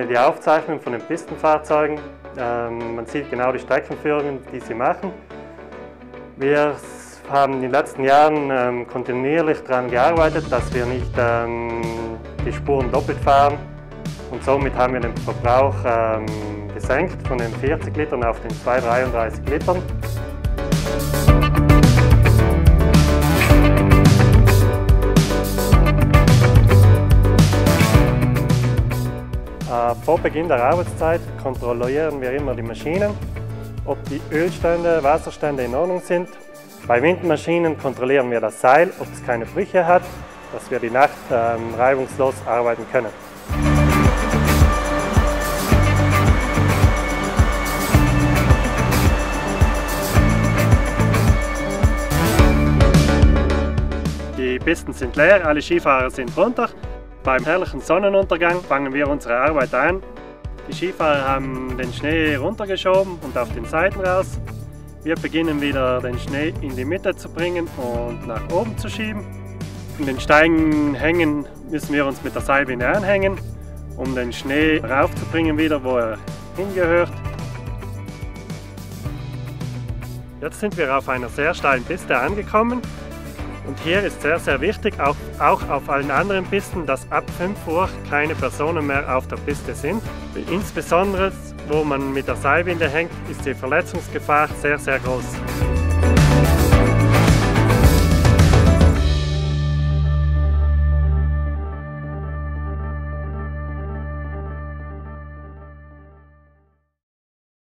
die Aufzeichnung von den Pistenfahrzeugen. Man sieht genau die Streckenführungen, die sie machen. Wir haben in den letzten Jahren kontinuierlich daran gearbeitet, dass wir nicht die Spuren doppelt fahren. Und somit haben wir den Verbrauch gesenkt von den 40 Litern auf den 233 Litern. Vor Beginn der Arbeitszeit kontrollieren wir immer die Maschinen, ob die Ölstände, Wasserstände in Ordnung sind. Bei Windmaschinen kontrollieren wir das Seil, ob es keine Brüche hat, dass wir die Nacht reibungslos arbeiten können. Die Pisten sind leer, alle Skifahrer sind runter. Beim herrlichen Sonnenuntergang fangen wir unsere Arbeit an. Die Skifahrer haben den Schnee runtergeschoben und auf den Seiten raus. Wir beginnen wieder den Schnee in die Mitte zu bringen und nach oben zu schieben. In den Steigen hängen müssen wir uns mit der Seilwinde anhängen, um den Schnee raufzubringen wieder, wo er hingehört. Jetzt sind wir auf einer sehr steilen Piste angekommen. Und hier ist sehr wichtig, auch auf allen anderen Pisten, dass ab 5 Uhr keine Personen mehr auf der Piste sind. Insbesondere, wo man mit der Seilwinde hängt, ist die Verletzungsgefahr sehr groß.